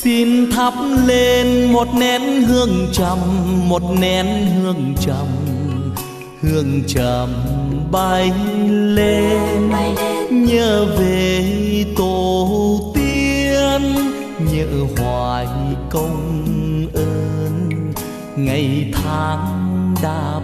Xin thắp lên một nén hương trầm, một nén hương trầm, hương trầm bay lên. Nhớ về tổ tiên, nhớ hoài công ơn, ngày tháng đạp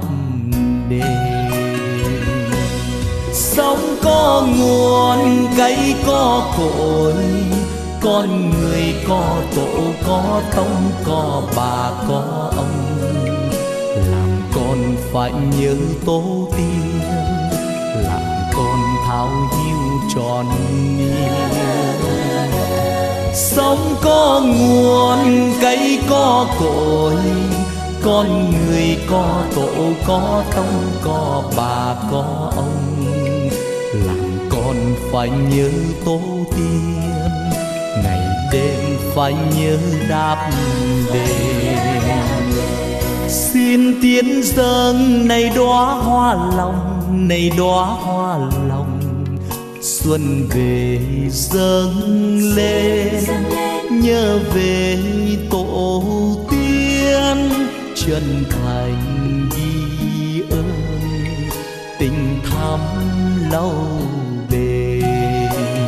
đền. Sống có nguồn, cây có cội, con người có tổ, có tông, có bà, có ông. Làm con phải nhớ tổ tiên, làm con thao hiu tròn niên. Sống có nguồn, cây có cội, con người có tổ, có tông, có bà, có ông. Làm con phải nhớ tổ tiên, ngày đêm phải nhớ đáp đền. Xin tiến dâng này đóa hoa lòng, này đóa hoa lòng. Xuân về dâng lên, nhớ về tổ tiên, chân thành ghi ơn, tình thắm lâu bền.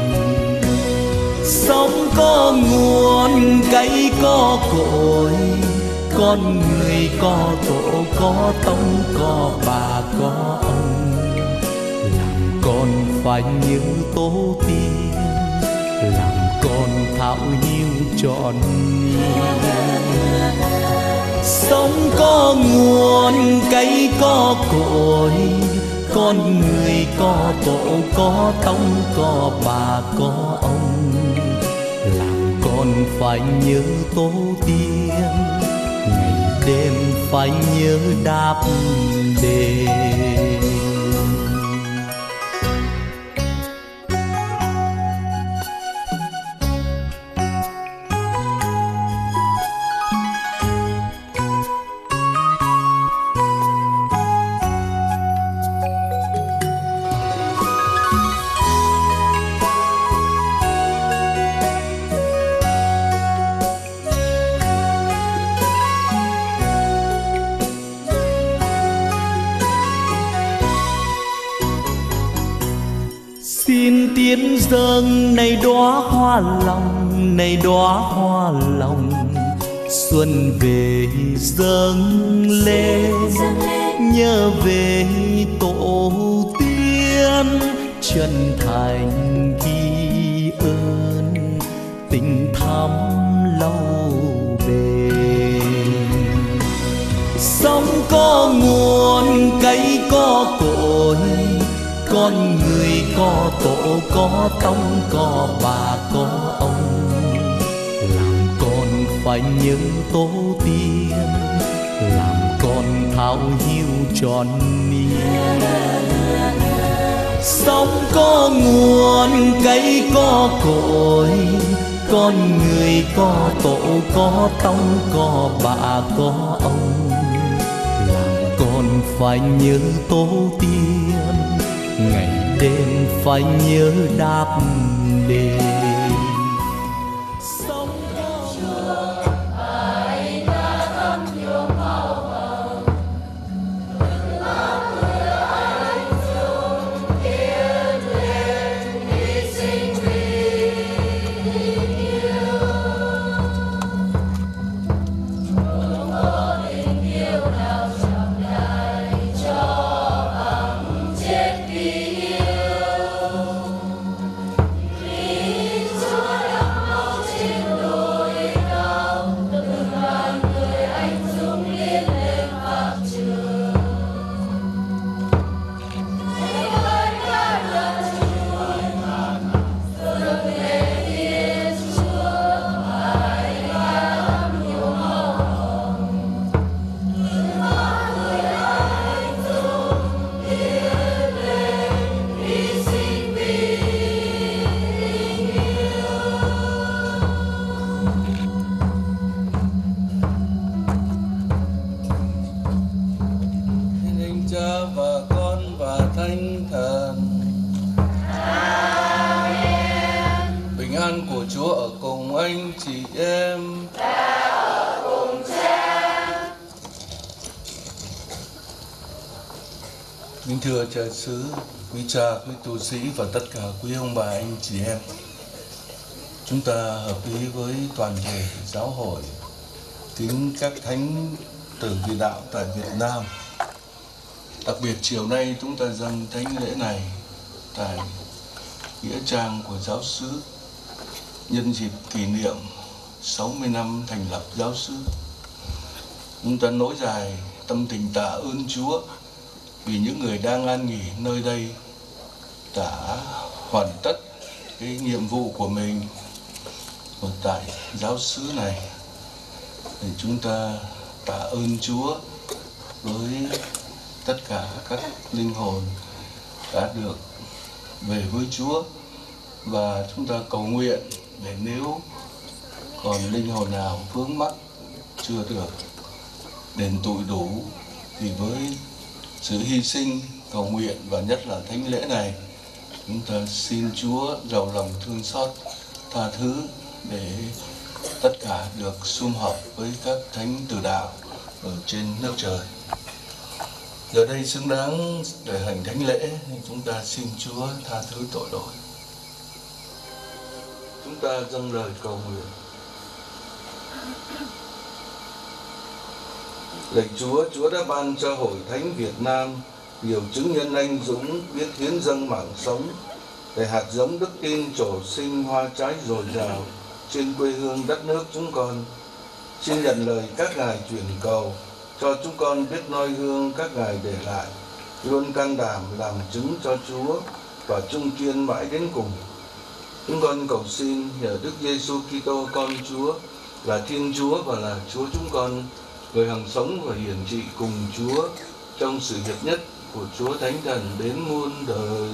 Sống có nguồn, cây có cội, con người có tổ, có tông, có bà, có ông. Làm con phải nhớ tổ tiên, làm con thảo hiu trọn niên. Sống có nguồn, cây có cội, con người có tổ, có tông, có bà, có ông. Làm con phải nhớ tổ tiên, ngày đêm phải nhớ đáp đền. Xin tiến dâng này đóa hoa lòng, này đóa hoa lòng. Xuân về dâng lên, nhớ về tổ tiên, chân thành ghi ơn, tình thắm lâu bền. Sống có nguồn, cây có cội, con người có tổ, có tông, có bà, có ông. Làm con phải nhớ tổ tiên, làm con thao hiu tròn niên. Sống có nguồn, cây có cội, con người có tổ, có tông, có bà, có ông. Làm con phải nhớ tổ tiên, ngày đêm phải nhớ đáp đền. Please an của Chúa ở cùng anh chị em. Kính thưa cha xứ, quý cha, quý tu sĩ và tất cả quý ông bà anh chị em, chúng ta hợp ý với toàn thể giáo hội kính các thánh tử vị đạo tại Việt Nam. Đặc biệt chiều nay chúng ta dâng thánh lễ này tại nghĩa trang của giáo xứ nhân dịp kỷ niệm 60 năm thành lập giáo xứ. Chúng ta nối dài tâm tình tạ ơn Chúa vì những người đang an nghỉ nơi đây đã hoàn tất cái nhiệm vụ của mình ở tại giáo xứ này. Để chúng ta tạ ơn Chúa với tất cả các linh hồn đã được về với Chúa, và chúng ta cầu nguyện để nếu còn linh hồn nào vướng mắc chưa được đền tội đủ thì với sự hy sinh cầu nguyện và nhất là thánh lễ này, chúng ta xin Chúa giàu lòng thương xót tha thứ để tất cả được sum họp với các thánh tử đạo ở trên nước trời. Giờ đây xứng đáng để hành thánh lễ, chúng ta xin Chúa tha thứ tội lỗi. Chúng ta dâng lời cầu nguyện. Lạy Chúa, Chúa đã ban cho Hội Thánh Việt Nam nhiều chứng nhân anh dũng biết hiến dâng mạng sống để hạt giống đức tin trổ sinh hoa trái dồi dào trên quê hương đất nước chúng con. Xin nhận lời các ngài truyền cầu cho chúng con biết noi gương các ngài để lại, luôn can đảm làm chứng cho Chúa và chung kiên mãi đến cùng. Chúng con cầu xin nhờ Đức Giêsu Kitô con Chúa là Thiên Chúa và là Chúa chúng con, người hằng sống và hiển trị cùng Chúa trong sự hiệp nhất của Chúa Thánh Thần đến muôn đời.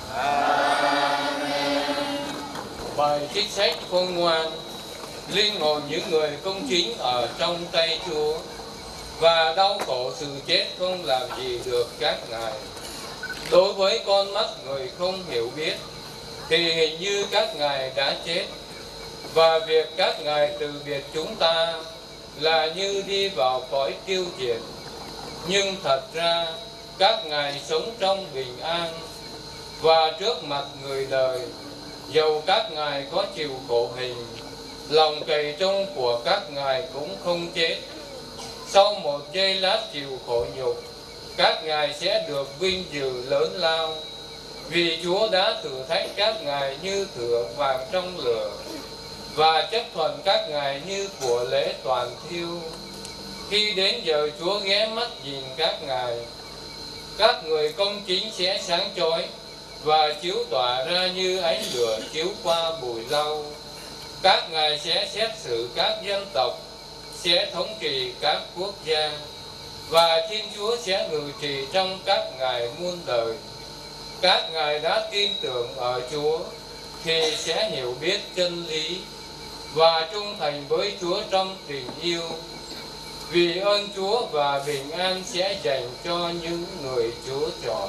Amen. Bài trích sách khôn ngoan. Linh hồn những người công chính ở trong tay Chúa, và đau khổ sự chết không làm gì được các ngài. Đối với con mắt người không hiểu biết thì hình như các ngài đã chết, và việc các ngài từ biệt chúng ta là như đi vào cõi tiêu diệt. Nhưng thật ra các ngài sống trong bình an, và trước mặt người đời, dầu các ngài có chịu khổ hình, lòng cày trông của các ngài cũng không chết. Sau một giây lát chịu khổ nhục, các ngài sẽ được vinh dự lớn lao, vì Chúa đã thử thách các ngài như thửa vàng trong lửa, và chấp thuận các ngài như của lễ toàn thiêu. Khi đến giờ Chúa ghé mắt nhìn các ngài, các người công chính sẽ sáng chói và chiếu tỏa ra như ánh lửa chiếu qua bụi rau. Các ngài sẽ xét xử các dân tộc, sẽ thống trị các quốc gia, và Thiên Chúa sẽ ngự trị trong các ngài muôn đời. Các ngài đã tin tưởng ở Chúa thì sẽ hiểu biết chân lý và trung thành với Chúa trong tình yêu. Vì ơn Chúa và bình an sẽ dành cho những người Chúa chọn.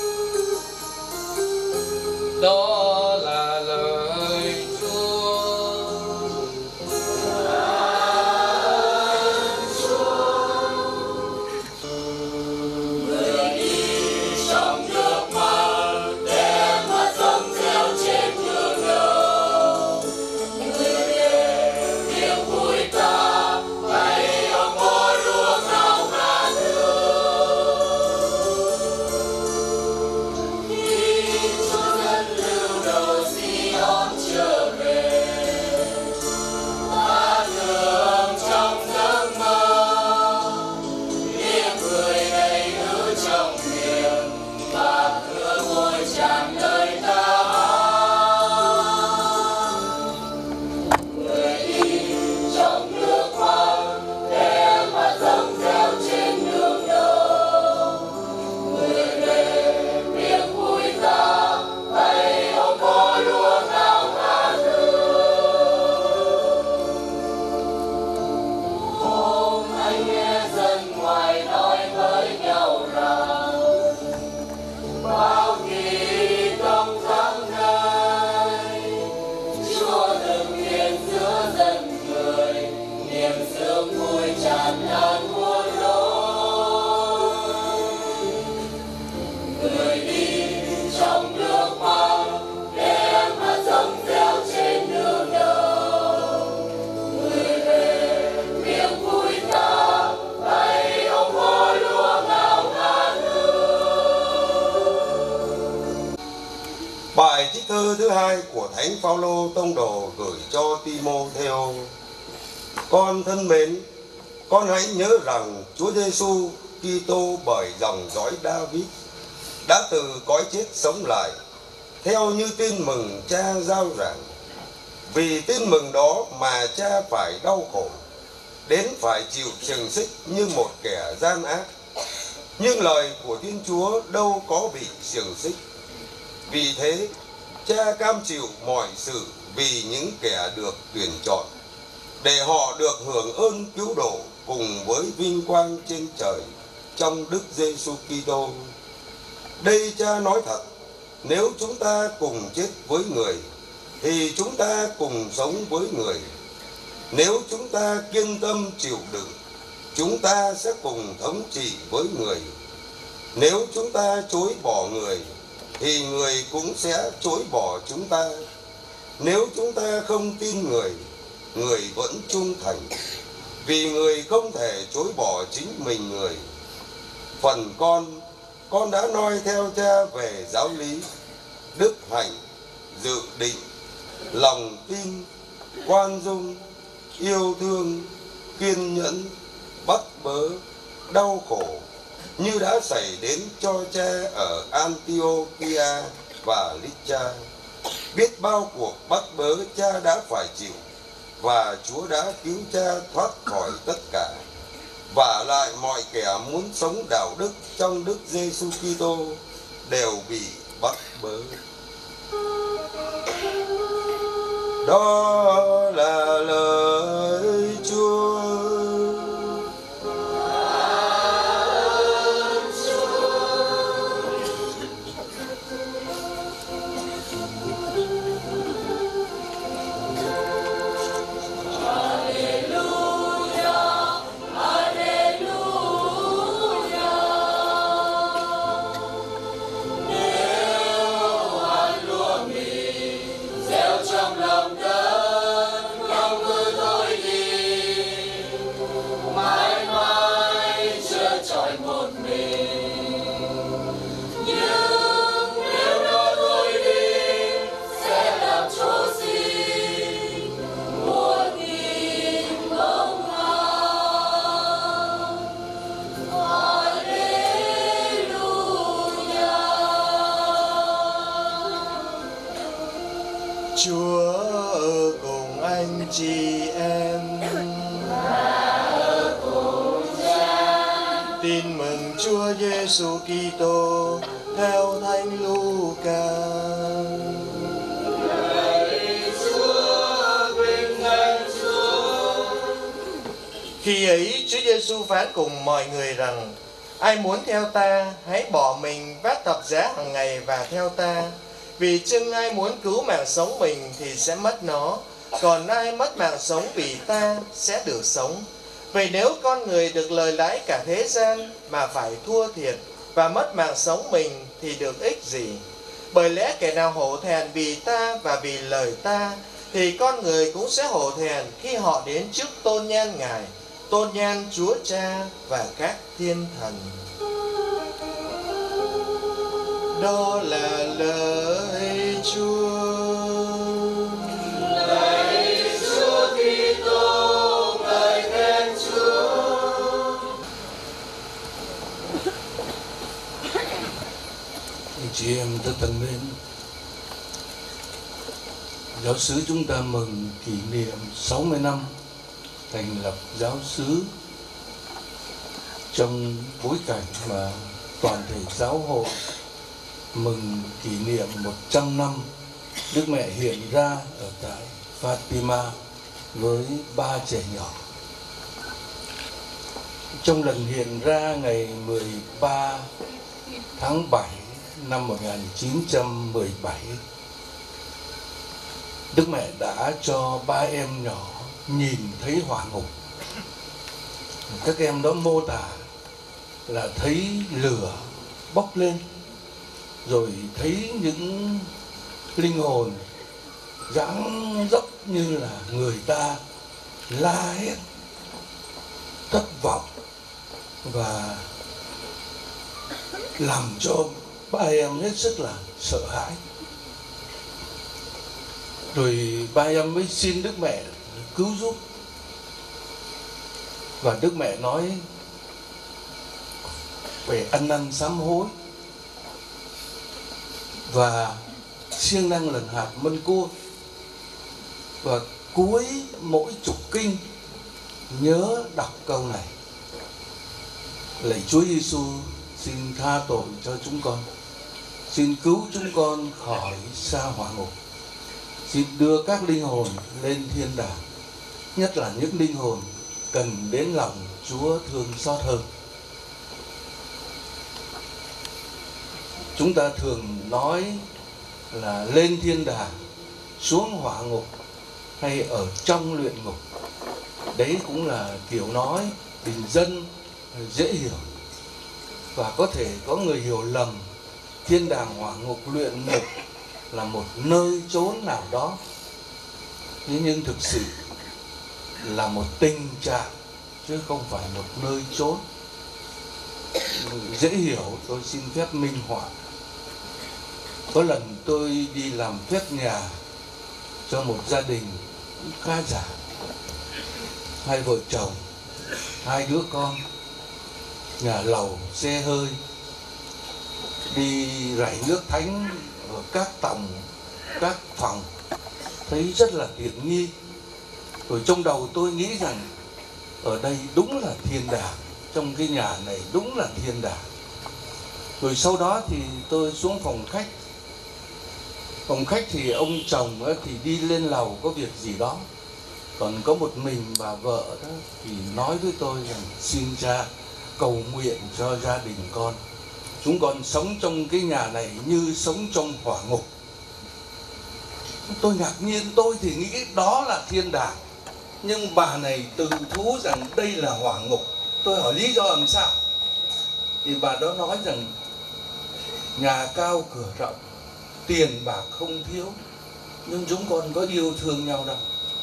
Đó là lời Chúa. Hãy subscribe cho kênh Ghiền Mì Gõ để không bỏ lỡ của Thánh Phaolô tông đồ gửi cho Ti-mô-thêu. Con thân mến, con hãy nhớ rằng Chúa Giêsu Kitô bởi dòng dõi David đã từ cõi chết sống lại, theo như tin mừng Cha rao giảng. Vì tin mừng đó mà Cha phải đau khổ, đến phải chịu xiềng xích như một kẻ gian ác. Nhưng lời của Thiên Chúa đâu có bị xiềng xích. Vì thế, Cha cam chịu mọi sự vì những kẻ được tuyển chọn, để họ được hưởng ơn cứu độ cùng với vinh quang trên trời trong Đức Giêsu Kitô. Đây Cha nói thật, nếu chúng ta cùng chết với người, thì chúng ta cùng sống với người. Nếu chúng ta kiên tâm chịu đựng, chúng ta sẽ cùng thống trị với người. Nếu chúng ta chối bỏ người, thì người cũng sẽ chối bỏ chúng ta. Nếu chúng ta không tin người, người vẫn trung thành, vì người không thể chối bỏ chính mình người. Phần con đã nói theo Cha về giáo lý, đức hạnh, dự định, lòng tin, khoan dung, yêu thương, kiên nhẫn, bắt bớ, đau khổ, như đã xảy đến cho Cha ở Antiochia và Lystra. Biết bao cuộc bắt bớ Cha đã phải chịu, và Chúa đã cứu Cha thoát khỏi tất cả. Vả lại mọi kẻ muốn sống đạo đức trong Đức Giêsu Kitô đều bị bắt bớ. Đó là lời Chúa. Chúa ở cùng anh chị em. Tin mừng Chúa Giêsu Kitô theo Thánh Luca. Khi ấy Chúa Giêsu phán cùng mọi người rằng: ai muốn theo ta, hãy bỏ mình vác thập giá hàng ngày và theo ta. Vì chừng ai muốn cứu mạng sống mình thì sẽ mất nó, còn ai mất mạng sống vì ta sẽ được sống. Vậy nếu con người được lời lãi cả thế gian mà phải thua thiệt và mất mạng sống mình thì được ích gì? Bởi lẽ kẻ nào hổ thẹn vì ta và vì lời ta, thì con người cũng sẽ hổ thẹn khi họ đến trước tôn nhan Ngài, tôn nhan Chúa Cha và các thiên thần. Đó là lời Chúa. Lạy Chúa Kitô, ngợi khen Chúa. Anh chị em rất thân mến, giáo xứ chúng ta mừng kỷ niệm 60 năm thành lập giáo xứ trong bối cảnh mà toàn thể giáo hội mừng kỷ niệm 100 năm Đức Mẹ hiện ra ở tại Fatima với 3 trẻ nhỏ. Trong lần hiện ra ngày 13 tháng 7 năm 1917, Đức Mẹ đã cho 3 em nhỏ nhìn thấy hỏa ngục. Các em đó mô tả là thấy lửa bốc lên, rồi thấy những linh hồn dáng dấp như là người ta la hét thất vọng và làm cho ba em hết sức là sợ hãi. Rồi ba em mới xin Đức Mẹ cứu giúp. Và Đức Mẹ nói về ăn năn sám hối và siêng năng lần hạt mân cua. Và cuối mỗi trục kinh nhớ đọc câu này: lạy Chúa Giêsu, xin tha tội cho chúng con, xin cứu chúng con khỏi sa hỏa ngục, xin đưa các linh hồn lên thiên đàng, nhất là những linh hồn cần đến lòng Chúa thương xót hơn. Chúng ta thường nói là lên thiên đàng, xuống hỏa ngục hay ở trong luyện ngục. Đấy cũng là kiểu nói bình dân dễ hiểu. Và có thể có người hiểu lầm thiên đàng, hỏa ngục, luyện ngục là một nơi chốn nào đó. Nhưng thực sự là một tình trạng chứ không phải một nơi chốn. Dễ hiểu, tôi xin phép minh họa. Có lần tôi đi làm phép nhà cho một gia đình khá giả, 2 vợ chồng, 2 đứa con, nhà lầu, xe hơi, đi rải nước thánh ở các tầng, các phòng, thấy rất là tiện nghi. Rồi trong đầu tôi nghĩ rằng ở đây đúng là thiên đàng, trong cái nhà này đúng là thiên đàng. Rồi sau đó thì tôi xuống phòng khách. Phòng khách thì ông chồng thì đi lên lầu có việc gì đó, còn có một mình bà vợ đó thì nói với tôi rằng xin Cha cầu nguyện cho gia đình con. Chúng con sống trong cái nhà này như sống trong hỏa ngục. Tôi ngạc nhiên, tôi thì nghĩ đó là thiên đàng, nhưng bà này tự thú rằng đây là hỏa ngục. Tôi hỏi lý do làm sao, thì bà đó nói rằng nhà cao cửa rộng, tiền bạc không thiếu, nhưng chúng con có yêu thương nhau đâu.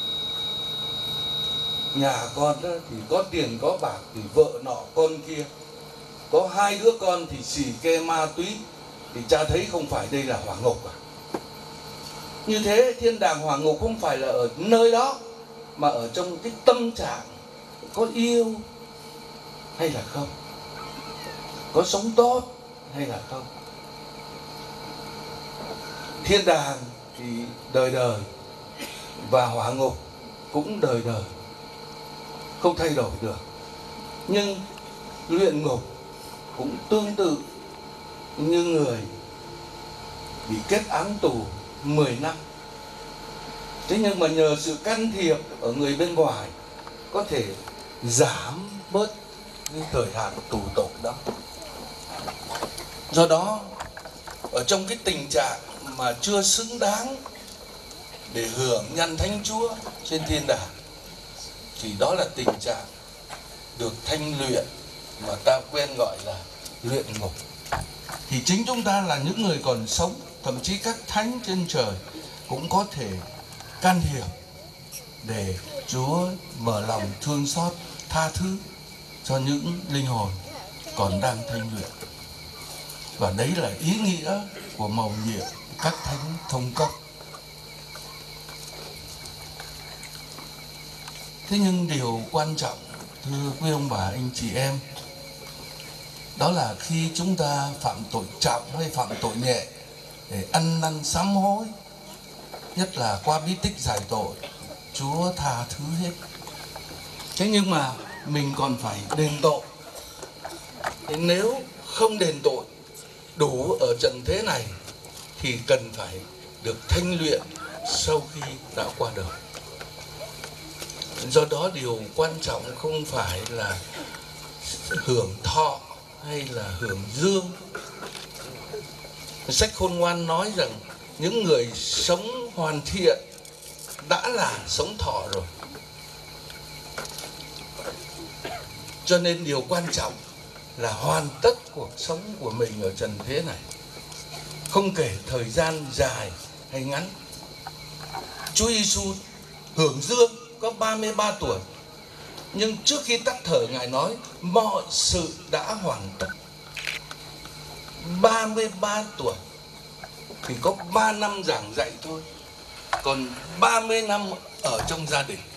Nhà con đó thì có tiền có bạc thì vợ nọ con kia, có 2 đứa con thì xì ke ma túy, thì Cha thấy không phải đây là hỏa ngục à? Như thế thiên đàng hỏa ngục không phải là ở nơi đó, mà ở trong cái tâm trạng có yêu hay là không, có sống tốt hay là không. Thiên đàng thì đời đời, và hỏa ngục cũng đời đời, không thay đổi được. Nhưng luyện ngục cũng tương tự như người bị kết án tù 10 năm. Thế nhưng mà nhờ sự can thiệp ở người bên ngoài có thể giảm bớt cái thời hạn tù tội đó. Do đó ở trong cái tình trạng mà chưa xứng đáng để hưởng nhân Thánh Chúa trên thiên đàng, thì đó là tình trạng được thanh luyện mà ta quen gọi là luyện ngục. Thì chính chúng ta là những người còn sống, thậm chí các thánh trên trời cũng có thể can thiệp để Chúa mở lòng thương xót, tha thứ cho những linh hồn còn đang thanh luyện. Và đấy là ý nghĩa của mầu nhiệm các thánh thông công. Thế nhưng điều quan trọng, thưa quý ông bà anh chị em, đó là khi chúng ta phạm tội trọng hay phạm tội nhẹ, để ăn năn sám hối, nhất là qua bí tích giải tội, Chúa tha thứ hết. Thế nhưng mà mình còn phải đền tội. Thế nếu không đền tội đủ ở trần thế này thì cần phải được thanh luyện sau khi đã qua đời. Do đó điều quan trọng không phải là hưởng thọ hay là hưởng dương. Sách Khôn Ngoan nói rằng những người sống hoàn thiện đã là sống thọ rồi. Cho nên điều quan trọng là hoàn tất cuộc sống của mình ở trần thế này, không kể thời gian dài hay ngắn. Chúa Giêsu hưởng dương có 33 tuổi, nhưng trước khi tắt thở Ngài nói mọi sự đã hoàn tất. 33 tuổi thì có 3 năm giảng dạy thôi, còn 30 năm ở trong gia đình.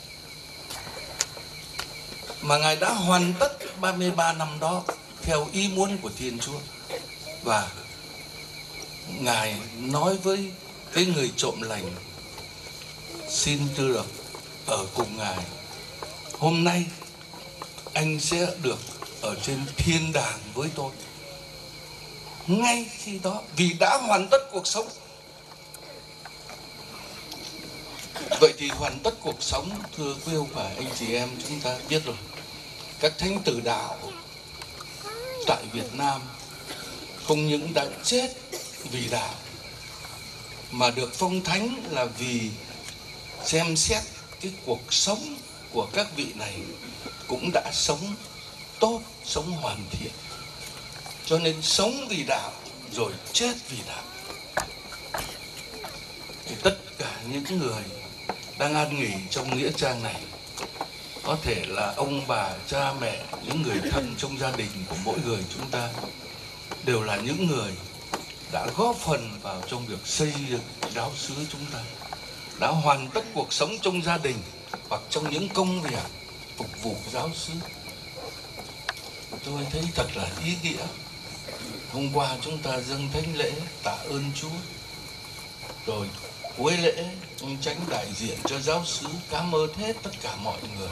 Mà Ngài đã hoàn tất 33 năm đó theo ý muốn của Thiên Chúa. Và Ngài nói với cái người trộm lành: xin được ở cùng Ngài. Hôm nay anh sẽ được ở trên thiên đàng với tôi. Ngay khi đó, vì đã hoàn tất cuộc sống. Vậy thì hoàn tất cuộc sống, thưa quý ông bà anh chị em, chúng ta biết rồi. Các thánh tử đạo tại Việt Nam không những đã chết vì đạo, mà được phong thánh là vì xem xét cái cuộc sống của các vị này cũng đã sống tốt, sống hoàn thiện. Cho nên sống vì đạo rồi chết vì đạo. Thì tất cả những người đang an nghỉ trong nghĩa trang này, có thể là ông bà, cha mẹ, những người thân trong gia đình của mỗi người chúng ta, đều là những người đã góp phần vào trong việc xây dựng giáo xứ chúng ta, đã hoàn tất cuộc sống trong gia đình hoặc trong những công việc phục vụ giáo xứ. Tôi thấy thật là ý nghĩa. Hôm qua chúng ta dâng thánh lễ tạ ơn Chúa, rồi cuối lễ ông Chánh đại diện cho giáo xứ cảm ơn hết tất cả mọi người.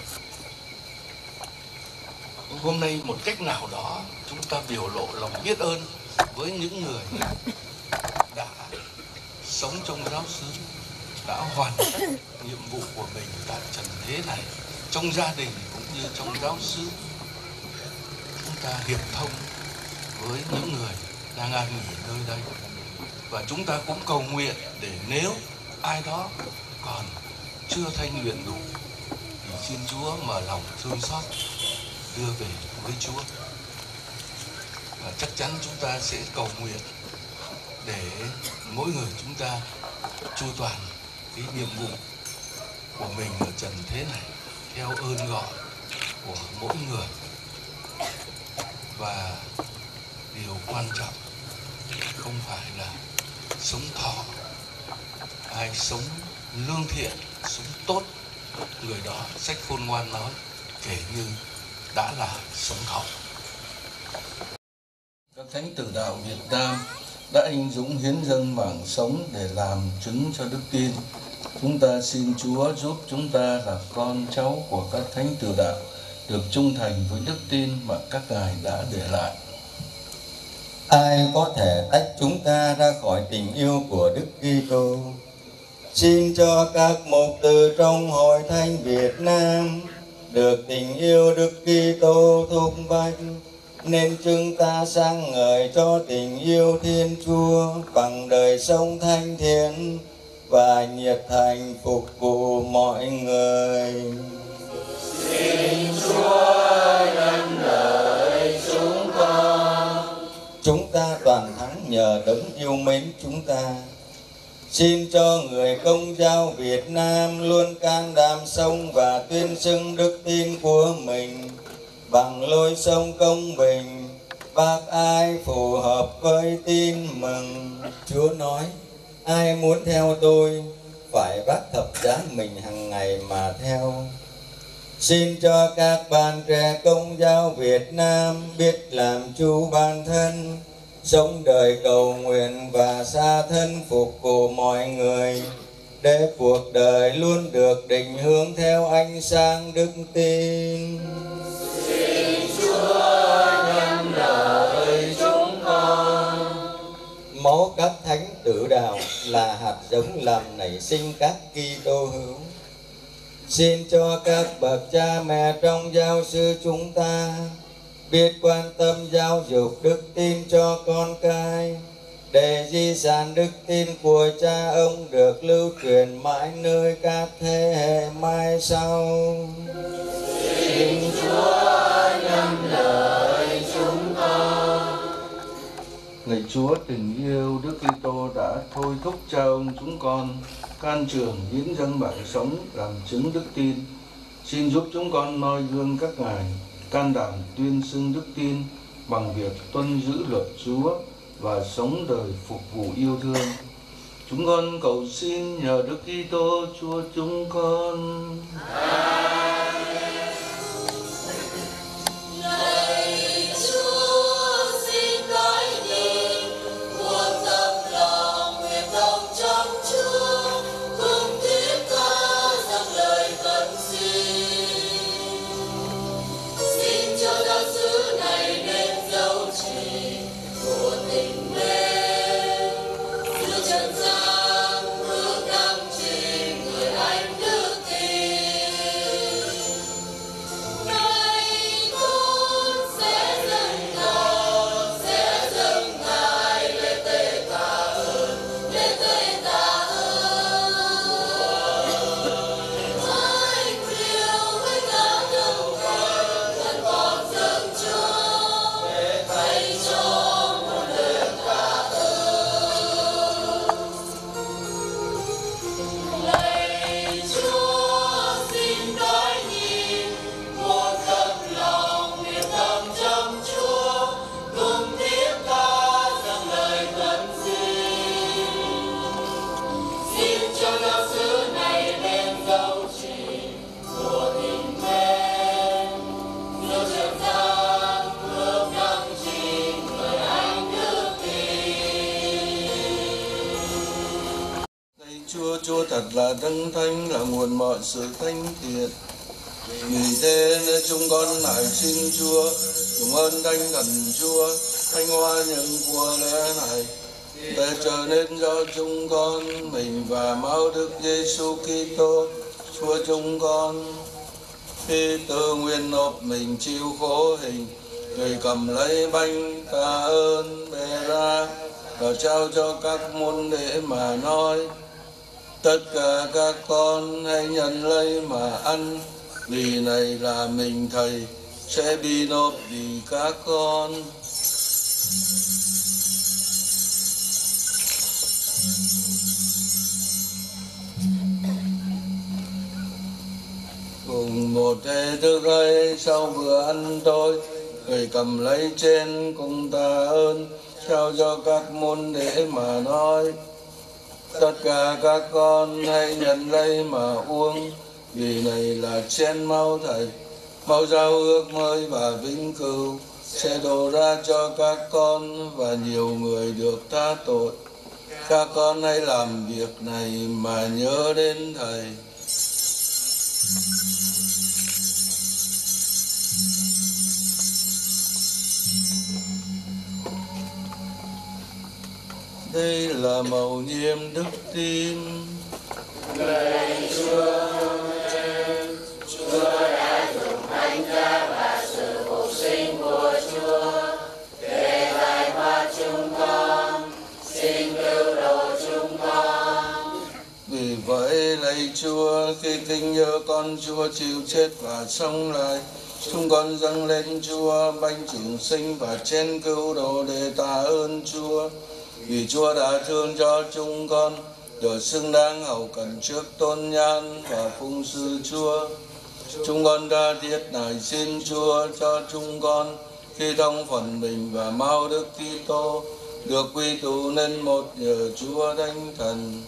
Hôm nay một cách nào đó chúng ta biểu lộ lòng biết ơn với những người đã sống trong giáo xứ, đã hoàn tất nhiệm vụ của mình tại trần thế này, trong gia đình cũng như trong giáo xứ. Chúng ta hiệp thông với những người đang an nghỉ nơi đây, và chúng ta cũng cầu nguyện để nếu ai đó còn chưa thanh luyện đủ thì xin Chúa mở lòng thương xót đưa về với Chúa. Và chắc chắn chúng ta sẽ cầu nguyện để mỗi người chúng ta chu toàn cái nhiệm vụ của mình ở trần thế này theo ơn gọi của mỗi người. Và điều quan trọng không phải là sống thọ, ai sống lương thiện, sống tốt, người đó sách Khôn Ngoan nói kể như đã là sống thọ. Các thánh tử đạo Việt Nam đã anh dũng hiến dâng mạng sống để làm chứng cho đức tin. Chúng ta xin Chúa giúp chúng ta là con cháu của các thánh tử đạo được trung thành với đức tin mà các ngài đã để lại. Ai có thể tách chúng ta ra khỏi tình yêu của Đức Kitô? Xin cho các mục tử trong Hội Thánh Việt Nam được tình yêu Đức Kitô thúc vách, nên chúng ta sáng ngời cho tình yêu Thiên Chúa bằng đời sống thanh thiện và nhiệt thành phục vụ mọi người. Xin Chúa nhân lời chúng con. Chúng ta toàn thắng nhờ đấng yêu mến chúng ta. Xin cho người Công giáo Việt Nam luôn can đảm sống và tuyên xưng đức tin của mình bằng lối sống công bình, bác ái phù hợp với tin mừng. Chúa nói: ai muốn theo tôi phải vác thập giá mình hàng ngày mà theo. Xin cho các bạn trẻ Công giáo Việt Nam biết làm chủ bản thân, sống đời cầu nguyện và xa thân phục vụ mọi người, để cuộc đời luôn được định hướng theo ánh sáng đức tin. Xin Chúa nhân lời chúng con. Máu các thánh tử đạo là hạt giống làm nảy sinh các Kitô hữu. Xin cho các bậc cha mẹ trong giáo xứ chúng ta biết quan tâm giáo dục đức tin cho con cái, để di sản đức tin của cha ông được lưu truyền mãi nơi các thế hệ mai sau. Xin Chúa nhân lời chúng con. Lạy Chúa tình yêu, Đức Kitô đã thôi thúc cha ông chúng con can trường hiến dâng mạng sống làm chứng đức tin. Xin giúp chúng con noi gương các ngài, can đảm tuyên xưng đức tin bằng việc tuân giữ luật Chúa và sống đời phục vụ yêu thương. Chúng con cầu xin nhờ Đức Kitô Chúa chúng con. Chúa thật là đấng thánh, là nguồn mọi sự thánh thiện. Vì thế nên chúng con lại xin Chúa dùng ơn thánh thần Chúa thánh hóa nhân của lễ này để trở nên cho chúng con mình và máu Đức Giêsu Kitô Chúa chúng con. Khi tự nguyện nộp mình chịu khổ hình, người cầm lấy bánh tạ ơn bề ra và trao cho các môn đệ mà nói: tất cả các con hãy nhận lấy mà ăn, vì này là mình Thầy sẽ bị nộp vì các con. Cùng một thế thức ấy, sau bữa ăn tối, người cầm lấy chén cùng tạ ơn, trao cho các môn đệ mà nói: tất cả các con hãy nhận lấy mà uống, vì này là chén máu Thầy, máu giao ước mới và vĩnh cửu, sẽ đổ ra cho các con và nhiều người được tha tội. Các con hãy làm việc này mà nhớ đến Thầy. Đây là mầu nhiệm đức tin. Lạy Chúa, Chúa đã dùng thánh giá và sự phục sinh của Chúa để giải thoát chúng con, xin cứu độ chúng con. Vì vậy lạy Chúa, khi kính nhớ con Chúa chịu chết và sống lại, chúng con dâng lên Chúa bánh trường sinh và chén cứu độ để tạ ơn Chúa. Vì Chúa đã thương cho chúng con, được xứng đáng hầu cận trước tôn nhan và phụng sự Chúa. Chúng con đã thiết nài xin Chúa cho chúng con khi thông phần mình và máu Đức Kitô được quy tụ nên một nhờ Chúa Thánh Thần.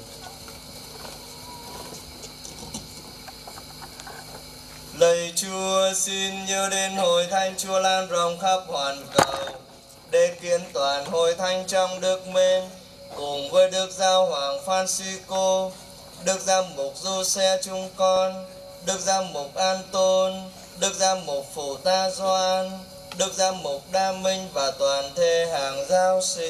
Lạy Chúa, xin nhớ đến hội thánh Chúa lan rộng khắp hoàn cầu, để kiến toàn hội thánh trong đức mến, cùng với Đức Giáo Hoàng Francisco, Đức Giám mục Giuse chúng con, Đức Giám mục Anton, Đức Giám mục Phổ Ta Doan, Đức Giám mục Đa Minh và toàn thể hàng giáo sĩ.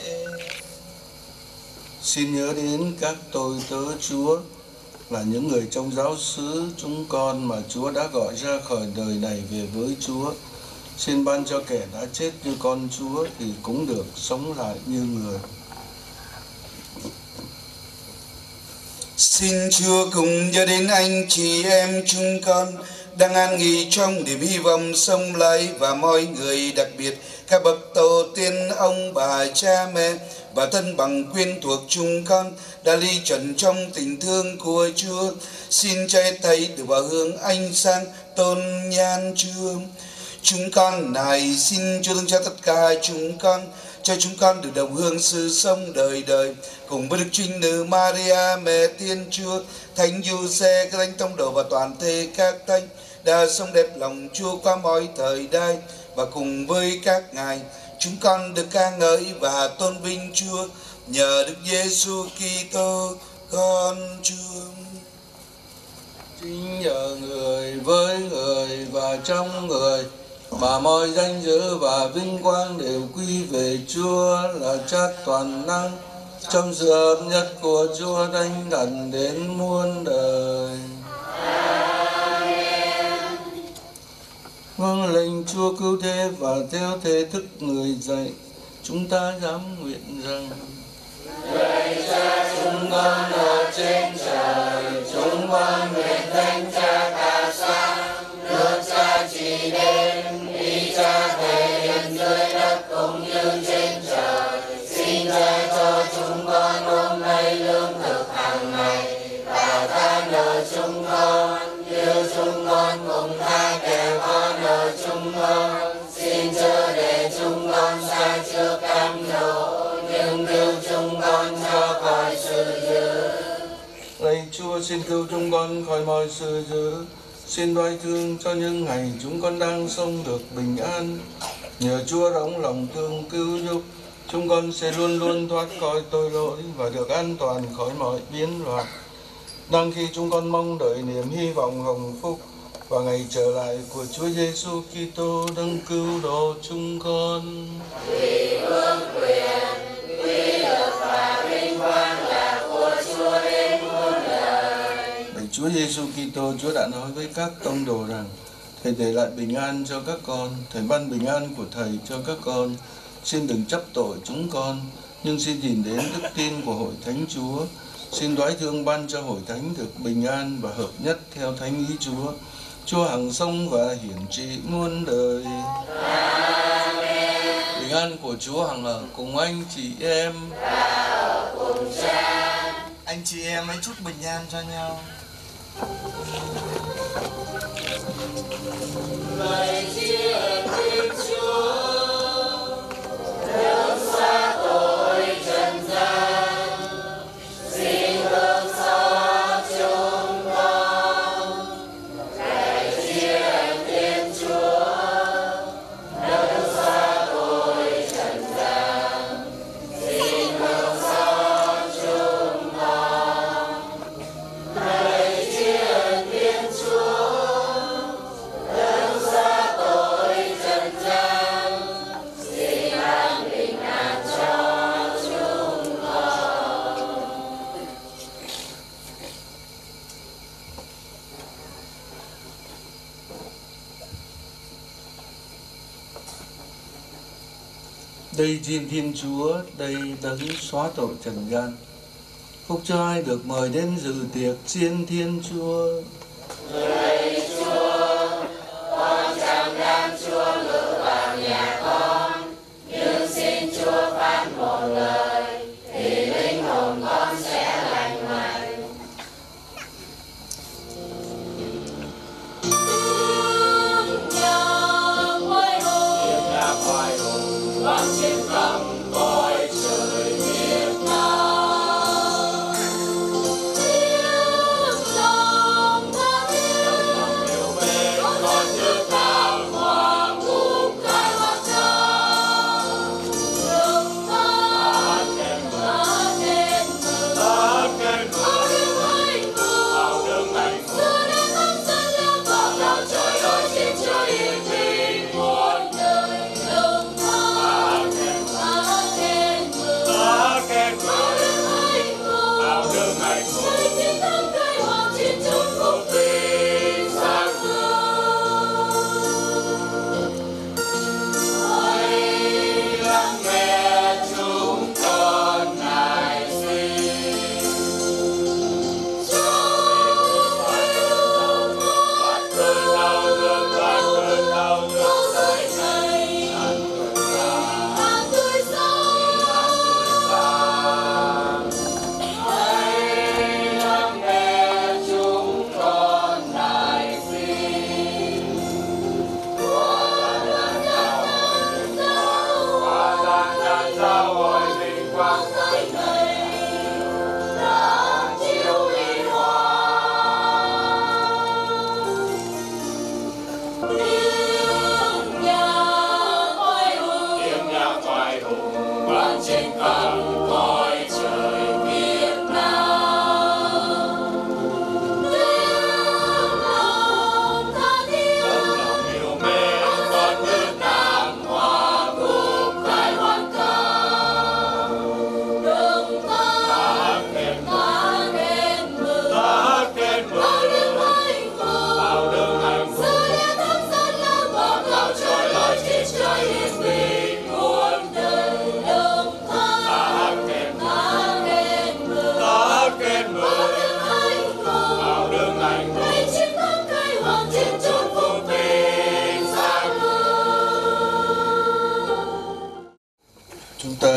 Xin nhớ đến các tôi tớ Chúa, là những người trong giáo xứ chúng con mà Chúa đã gọi ra khỏi đời này về với Chúa. Xin ban cho kẻ đã chết như con Chúa thì cũng được sống lại như người. Xin Chúa cùng nhớ đến anh chị em chúng con đang an nghỉ trong niềm hy vọng sống lại, và mọi người, đặc biệt các bậc tổ tiên, ông bà, cha mẹ và thân bằng quyến thuộc chúng con đã ly trần trong tình thương của Chúa. Xin cho Thầy được vào hướng ánh sáng tôn nhan Chúa. Chúng con này xin Chúa thương cho tất cả chúng con, cho chúng con được đồng hương sự sống đời đời cùng với Đức Trinh Nữ Maria mẹ Thiên Chúa, Thánh Giuse, các thánh tông đồ và toàn thể các thánh đã sống đẹp lòng Chúa qua mọi thời đại, và cùng với các ngài chúng con được ca ngợi và tôn vinh Chúa nhờ Đức Giêsu Kitô con Chúa. Chính nhờ người với người và trong người mà mọi danh dự và vinh quang đều quy về Chúa là Cha toàn năng, trong sự hợp nhất của Chúa Thánh Thần đến muôn đời. Amen. Vâng lệnh Chúa cứu thế và theo thế thức người dạy, chúng ta dám nguyện rằng: Lạy Cha chúng con ở trên trời, chúng con nguyện thánh Cha ta sáng, nước Cha chỉ đến, ý Cha thể hiện dưới đất cũng như trên trời. Xin Cha cho chúng con hôm nay lương thực hàng ngày, và tha nợ chúng con như chúng con cũng tha kẻ có nợ chúng con. Xin chớ để chúng con sa trước cám dỗ, nhưng cứu chúng con cho khỏi sự dữ. Lạy Chúa xin cứu chúng con khỏi mọi sự dữ, xin đoái thương cho những ngày chúng con đang sống được bình an. Nhờ Chúa rộng lòng thương cứu giúp, chúng con sẽ luôn luôn thoát khỏi tội lỗi và được an toàn khỏi mọi biến loạn. Đang khi chúng con mong đợi niềm hy vọng hồng phúc và ngày trở lại của Chúa Giêsu Kitô đấng cứu độ chúng con. Vì vương quyền, uy lực và vinh quang là của Chúa đến muôn đời. Lạy Chúa Giêsu Kitô, Chúa đã nói với các tông đồ rằng: Thầy để lại bình an cho các con, Thầy ban bình an của Thầy cho các con. Xin đừng chấp tội chúng con, nhưng xin nhìn đến đức tin của Hội Thánh Chúa. Xin đoái thương ban cho Hội Thánh được bình an và hợp nhất theo thánh ý Chúa. Chúa hằng sống và hiển trị muôn đời. Amen. Bình an của Chúa hằng ở cùng anh chị em Và ở cùng Cha. Anh chị em hãy chúc bình an cho nhau. Lạy Thiên Chúa, nước xa tội trần gian, xin thương xót chúng con. Lạy Thiên Chúa, nước xa tội trần gian, xin thương xót chúng con. Lạy Thiên Chúa, nước xa tội trần gian, xin ban bình an cho chúng con. Đây Diên Thiên Chúa, đây đấng xóa tội trần gian. Phúc cho ai được mời đến dự tiệc Diên Thiên Chúa. Lạy Chúa, con chẳng đang Chúa ngự vào nhà con, nhưng xin Chúa phán một lời, thì linh hồn con sẽ lành mạnh. Nhạc hoài hùng, vang trên khắp cõi trời Việt Nam. Tiếng lòng tha thiết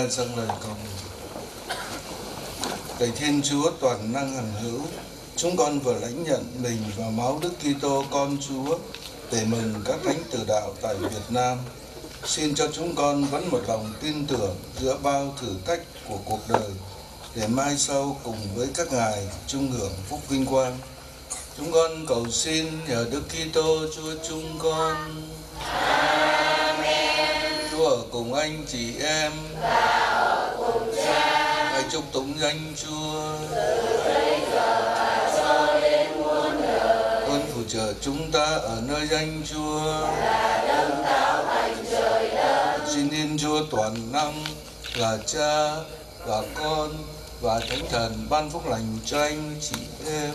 dâng lời cầu nguyện. Lạy Thiên Chúa toàn năng hằng hữu, chúng con vừa lãnh nhận mình và máu Đức Kitô con Chúa để mừng các thánh tử đạo tại Việt Nam. Xin cho chúng con vẫn một lòng tin tưởng giữa bao thử thách của cuộc đời, để mai sau cùng với các ngài chung hưởng phúc vinh quang. Chúng con cầu xin nhờ Đức Kitô Chúa chúng con. Amen. Chúa ở cùng anh chị em và ở cùng Cha. hãy chúc tụng danh Chúa Từ bây giờ và cho đến muôn đời. ơn phù trợ chúng ta ở nơi danh Chúa là đấng tạo thành trời đất. Xin Thiên Chúa toàn năng là Cha và Con và Thánh Thần ban phúc lành cho anh chị em.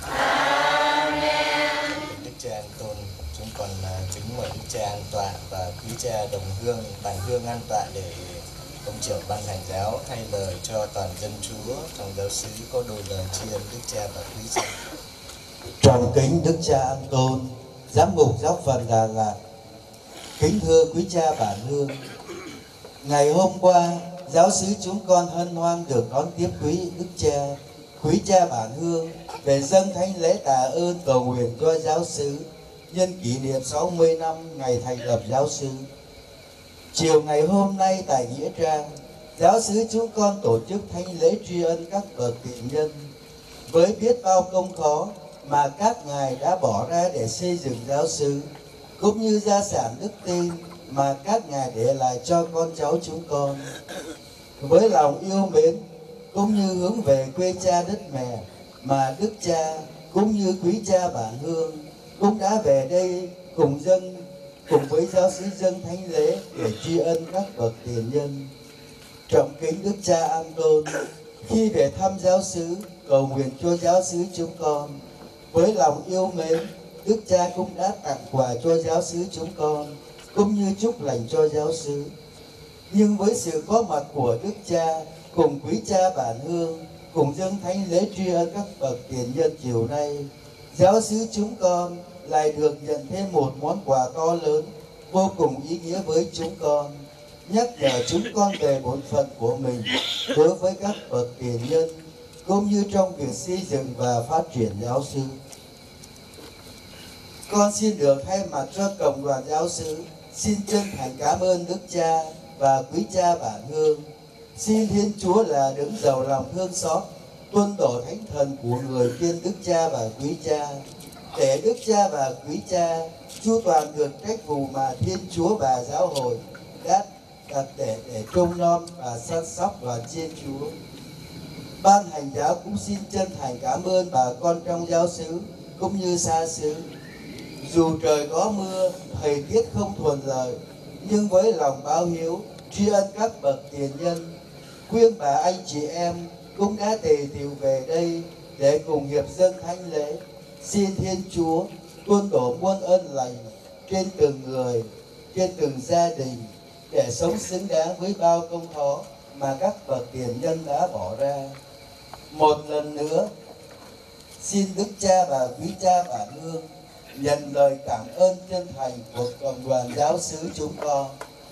Amen. Đức Cha An Tôn, chúng con kính mời Đức Cha an tọa và quý cha đồng hương bàn hương an tọa để ông trưởng ban hành giáo thay lời cho toàn dân Chúa trong giáo xứ có đôi lời tri ân Đức Cha và quý cha. Trọng kính Đức Cha An Tôn, giám mục giáo phận Đà Lạt, kính thưa quý cha bản hương. Ngày hôm qua, giáo xứ chúng con hân hoan được đón tiếp quý cha bản hương về dâng thánh lễ tạ ơn cầu nguyện cho giáo xứ nhân kỷ niệm 60 năm ngày thành lập giáo xứ. Chiều ngày hôm nay tại nghĩa trang, giáo xứ chúng con tổ chức thánh lễ tri ân các bậc tiền nhân với biết bao công khó mà các ngài đã bỏ ra để xây dựng giáo xứ, cũng như gia sản đức tin mà các ngài để lại cho con cháu chúng con. Với lòng yêu mến cũng như hướng về quê cha đất mẹ mà Đức Cha cũng như quý cha bản hương cũng đã về đây cùng với giáo xứ dâng thánh lễ để tri ân các bậc tiền nhân. Trọng kính Đức Cha An Tôn, khi về thăm giáo xứ cầu nguyện cho giáo xứ chúng con, với lòng yêu mến, Đức Cha cũng đã tặng quà cho giáo xứ chúng con cũng như chúc lành cho giáo xứ. Nhưng với sự có mặt của Đức Cha cùng quý cha bản hương cùng dâng thánh lễ tri ân các bậc tiền nhân chiều nay, giáo xứ chúng con lại được nhận thêm một món quà to lớn vô cùng ý nghĩa với chúng con, nhắc nhở chúng con về bổn phận của mình đối với các bậc tiền nhân cũng như trong việc xây dựng và phát triển giáo xứ. Con xin được thay mặt cho cộng đoàn giáo xứ xin chân thành cảm ơn Đức Cha và quý cha bản hương. Xin Thiên Chúa là đấng giàu lòng thương xót tuân đổ thánh thần của người tiên Đức Cha và quý cha, để Đức Cha và quý cha chu toàn được trách vụ mà Thiên Chúa và giáo hội đã đặt để trông nom và săn sóc và chiên Chúa. Ban hành giáo cũng xin chân thành cảm ơn bà con trong giáo xứ cũng như xa xứ. Dù trời có mưa, thời tiết không thuận lợi, nhưng với lòng báo hiếu tri ân các bậc tiền nhân, khuyên bà anh chị em cũng đã tề tựu về đây để cùng hiệp dâng thánh lễ. Xin Thiên Chúa tuôn đổ muôn ơn lành trên từng người, trên từng gia đình, để sống xứng đáng với bao công khó mà các bậc tiền nhân đã bỏ ra. Một lần nữa, xin Đức Cha và quý cha bản hương nhận lời cảm ơn chân thành của cộng đoàn giáo xứ chúng con.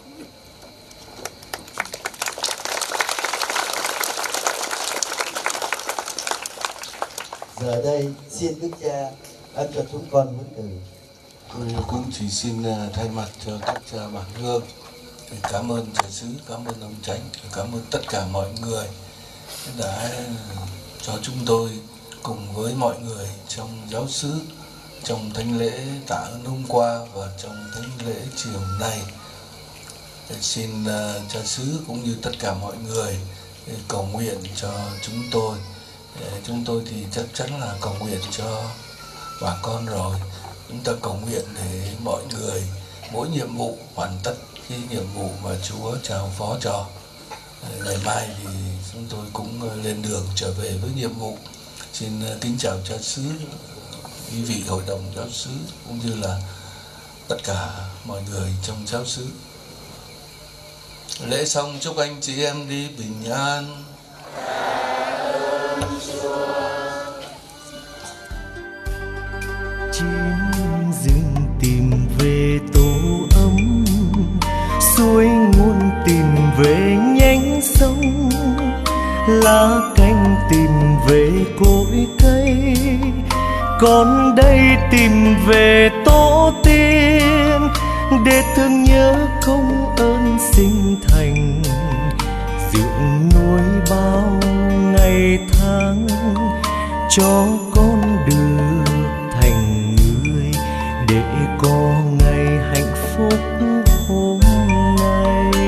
Giờ đây xin Đức Cha ân cho chúng con huấn từ. Tôi cũng chỉ xin thay mặt cho các cha bản hương để cảm ơn cha xứ, cảm ơn ông Chánh, cảm ơn tất cả mọi người đã cho chúng tôi cùng với mọi người trong giáo xứ, trong thánh lễ tạ ơn hôm qua và trong thánh lễ chiều nay. Để xin cha xứ cũng như tất cả mọi người cầu nguyện cho chúng tôi. Chúng tôi thì chắc chắn là cầu nguyện cho bà con rồi. Chúng ta cầu nguyện để mọi người mỗi nhiệm vụ hoàn tất cái nhiệm vụ mà Chúa trao phó cho. Ngày mai thì chúng tôi cũng lên đường trở về với nhiệm vụ. Xin kính chào cha xứ, quý vị hội đồng giáo xứ cũng như là tất cả mọi người trong giáo xứ. Lễ xong chúc anh chị em đi bình an. Trên rừng tìm về tổ ấm, suối nguồn tìm về nhánh lá cành tìm về cội cây, con đây tìm về tổ tiên để thương nhớ công ơn sinh thành, dưỡng nuôi bao ngày tháng cho con được thành người, để có ngày hạnh phúc hôm nay.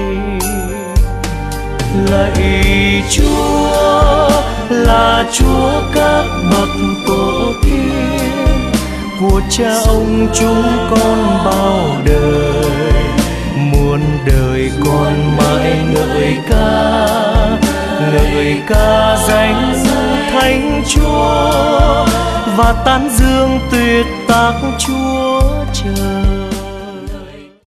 Lạy Chúa là Chúa các bậc tổ tiên của cha ông chúng con bao đời, muôn đời con mãi ngợi ca danh Thánh Chúa và tán dương tuyệt tác Chúa.